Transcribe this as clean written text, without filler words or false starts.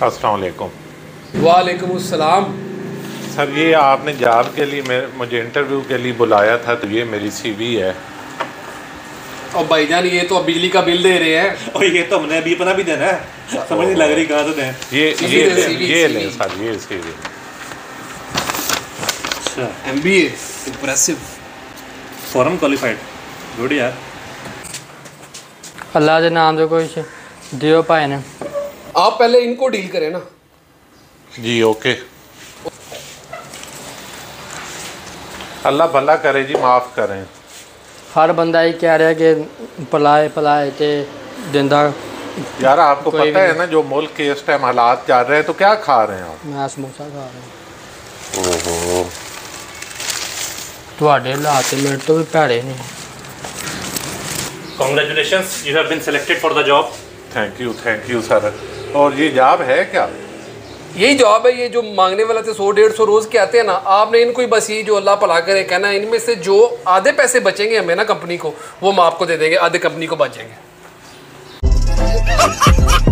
अस्सलाम वालेकुम। वालेकुम अस्सलाम। सर ये आपने जॉब के लिए मुझे इंटरव्यू के लिए बुलाया था, तो ये मेरी सीवी है। और भाईजान ये तो अब बिजली का बिल दे रहे हैं और ये तो हमने अभी अपना भी देना है, समझ नहीं लग रही कहाँ से दें। ये ले सर, ये सीवी। अच्छा, MBA impressive, forum qualified, good यार। अल्लाह के नाम से कुछ दियो भाई ने। आप पहले इनको डील करें ना। जी ओके, अल्लाह भला करे जी, माफ़ करें। हर बंदा ही कह रहा है कि पलाए पलाए के दिंदा। यार आपको पता है ना जो मुल्क के इस टाइम हालात जा रहे हैं, तो क्या खा रहे हैं आप? मैं समोसा खा रहा हूँ। ओहो, ਤੁਹਾਡੇ ਹਾਲਾਤ ਮੇਰੇ ਤੋਂ भी ਭੈੜੇ ਨੇ। Congratulations, you have been selected for the job. Thank you sir. और ये जॉब है क्या? यही जॉब है। ये जो मांगने वाला थे 100-150 रोज के आते हैं ना, आपने इनको ही बस ये जो अल्लाह भला करे कहना, इनमें से जो आधे पैसे बचेंगे हमें ना कंपनी को, वो हम आपको दे देंगे, आधे कंपनी को बचेंगे।